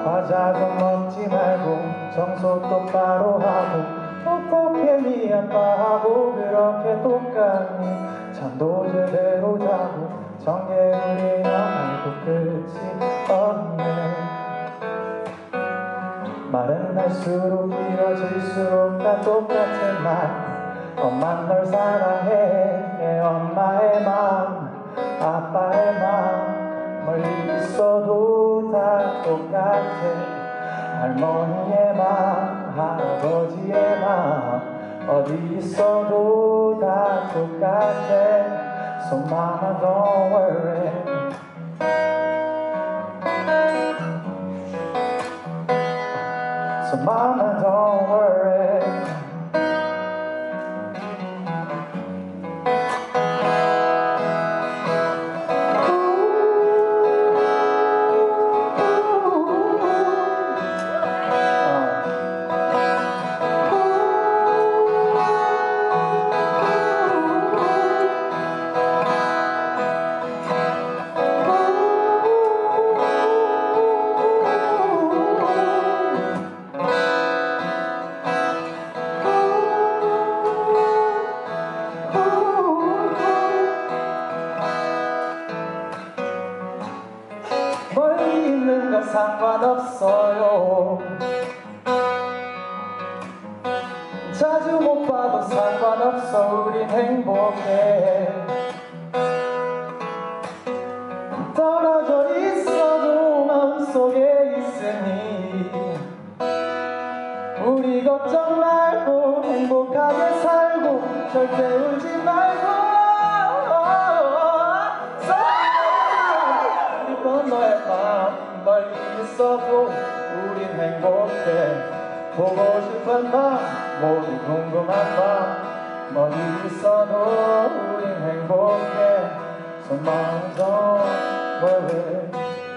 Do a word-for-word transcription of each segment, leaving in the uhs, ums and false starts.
과자 좀 먹지 말고 청소 똑바로 하고 어떻게 네 아빠하고 그렇게 똑같니 잠도 제대로 자고 정개구리나 말고 끝이 없네 말은 할수록 길어질수록 다 똑같은 말 엄만 널 사랑해 엄마의 맘 아빠의 맘 멀리 있어도 다 똑같아 할머니의 맘 할아버지의 맘 어디 있어도 다 똑같아 So mama don't worry So mama don't worry 멀리 있는 건 상관없어요 자주 못 봐도 상관없어 우린 행복해 떨어져 있어도 마음속에 있으니 우리 걱정 말고 행복하게 살고 절대 울지 말고 너의 맘 멀리 있어도 우린 행복해 보고 싶은 밤 모두 궁금한 밤 멀리 있어도 우린 행복해 So mama don't worry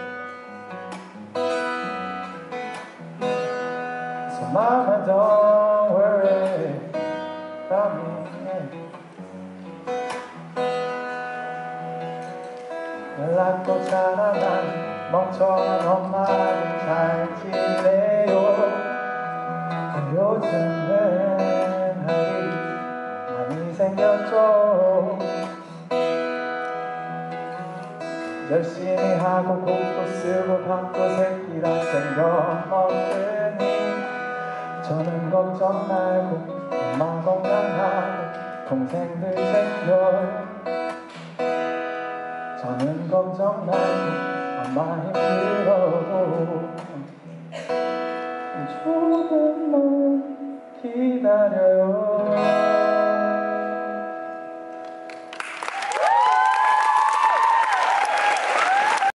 So mama don't worry about me 연락도 잘 안 하는 멍청한 엄마를 잘 지내요 요즘은 할 일이 많이 생겼죠 열심히 하고 곡도 쓰고 밥도 새끼라 챙겨 먹으니 저는 걱정 말고 엄마 건강하고 동생들 챙겨 저는 걱정 말고 엄마 힘들어도